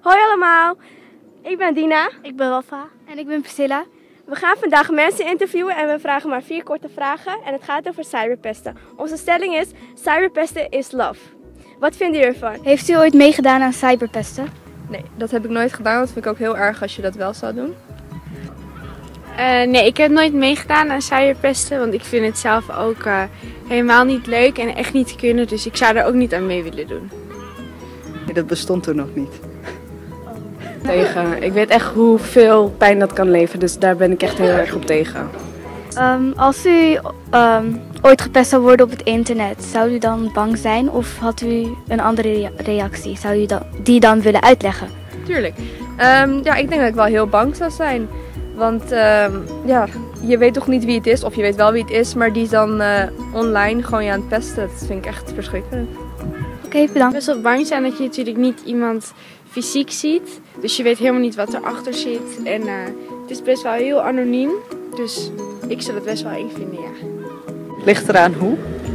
Hoi allemaal, ik ben Dina. Ik ben Wafa. En ik ben Priscilla. We gaan vandaag mensen interviewen en we vragen maar 4 korte vragen en het gaat over cyberpesten. Onze stelling is, cyberpesten is love. Wat vinden jullie ervan? Heeft u ooit meegedaan aan cyberpesten? Nee, dat heb ik nooit gedaan. Dat vind ik ook heel erg als je dat wel zou doen. Nee, ik heb nooit meegedaan aan cyberpesten, want ik vind het zelf ook helemaal niet leuk en echt niet kunnen. Dus ik zou er ook niet aan mee willen doen. Nee, dat bestond toen nog niet. Tegen. Ik weet echt hoeveel pijn dat kan leveren, dus daar ben ik echt heel erg op tegen. Als u ooit gepest zou worden op het internet, zou u dan bang zijn of had u een andere reactie? Zou u die dan willen uitleggen? Tuurlijk. Ja, ik denk dat ik wel heel bang zou zijn. Want ja, je weet toch niet wie het is, of je weet wel wie het is, maar die is dan online gewoon je aan het pesten. Dat vind ik echt verschrikkelijk. Oké, bedankt. Best wel bang zijn dat je natuurlijk niet iemand fysiek ziet. Dus je weet helemaal niet wat erachter zit. En het is best wel heel anoniem. Dus ik zou het best wel eng vinden, ja. Ligt eraan hoe.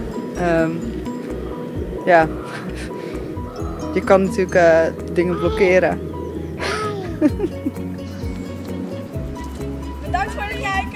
Ja, je kan natuurlijk dingen blokkeren. Bedankt voor het kijken!